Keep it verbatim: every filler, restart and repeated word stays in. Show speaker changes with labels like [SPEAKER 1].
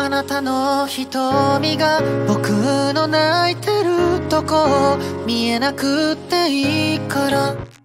[SPEAKER 1] あなたの瞳が僕の泣いてるとこ見えなくていいから